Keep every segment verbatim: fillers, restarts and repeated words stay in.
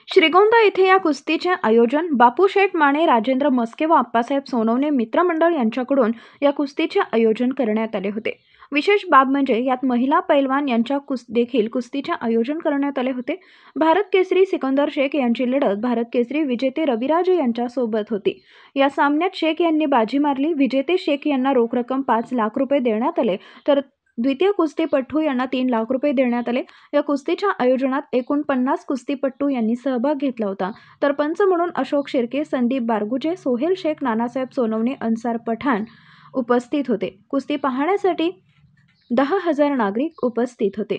श्रीगोंदा येथे या कुस्तीचे आयोजन बापूशेठ माने, राजेंद्र मस्के व आप्पासाहेब सोनवणे मित्रमंडळ यांच्याकडून या कुस्तीचे आयोजन करण्यात आले होते। विशेष बाब म्हणजे यात महिला पैलवान यांच्या कुस देखील कुस्तीचे आयोजन करण्यात आले होते। भारत केसरी सिकंदर शेख यांची लढत भारत केसरी विजेते रविराजे यांच्या सोबत होती। या सामन्यात शेख यांनी बाजी मारली। विजेते शेख यांना रोख रक्कम पाच लाख रुपये देण्यात आले, तर द्वितीय कुस्तीपटू यांना तीन लाख रुपये देण्यात आले। या कुस्तीच्या आयोजनात एकूण पन्नास कुस्तीपटू यांनी सहभाग घेतला होता, तर पंच म्हणून अशोक शिर्के, संदीप बारगुजे, सोहेल शेख, नानासाहेब सोनवणे, अन्सार पठाण उपस्थित होते। कुस्ती पाहण्यासाठी दहा हजार नागरिक उपस्थित होते।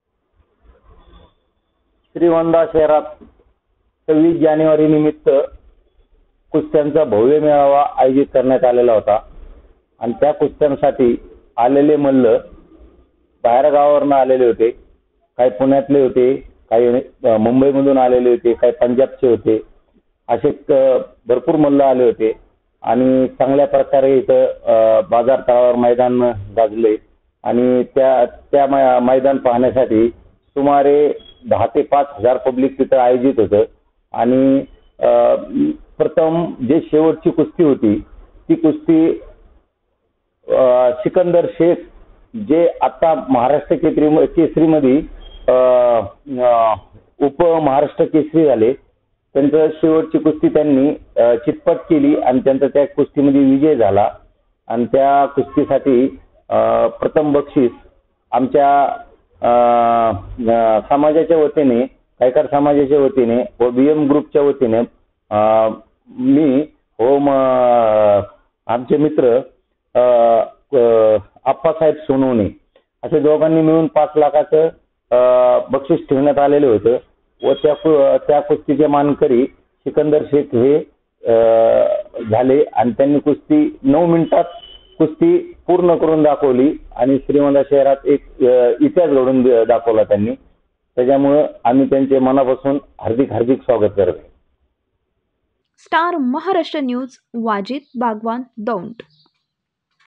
श्रीगोंदा शहरात सव्वीस जानेवारी निमित्त कुस्त्यांचा भव्य मेळावा आयोजित करण्यात आलेला होता आणि त्या कुस्त्यांसाठी आलेले मल्ल बाहेर गावावरून आलेले होते। काही पुण्यातले होते, काही मुंबईमधून आलेले होते, काही पंजाबचे होते, असे भरपूर मल्ल आले होते आणि चांगल्या प्रकारे इथं बाजार तळावर मैदान गाजले आणि त्या त्या मैदान पाहण्यासाठी सुमारे दहा ते पाच हजार पब्लिक तिथं आयोजित होतं आणि प्रथम जे शेवटची कुस्ती होती ती कुस्ती सिकंदर शेख जे आता महाराष्ट्र केसरी केसरीमध्ये उप महाराष्ट्र केसरी झाले, त्यांचं शेवटची कुस्ती त्यांनी चितपट केली आणि त्यांचा त्या कुस्तीमध्ये विजय झाला आणि त्या कुस्तीसाठी प्रथम बक्षीस आमच्या समाजाच्या वतीने, गायकर समाजाच्या वतीने व बीएम ग्रुपच्या वतीने मी व आमचे मित्र आप्पासाहेब सोनवणे असे दोघांनी मिळून पाच लाखाचं बक्षीस ठेवण्यात आलेले होते व त्या त्या कुस्तीचे मानकरी सिकंदर शेख हे झाले आणि त्यांनी कुस्ती नऊ मिनिटात कुस्ती पूर्ण करून दाखवली आणि श्रीगोंदा शहरात एक इतिहास घडून दाखवला त्यांनी। त्याच्यामुळे आम्ही त्यांचे मनापासून हार्दिक हार्दिक स्वागत करतो। Star Maharashtra news, Wajid Bagwan, Daund.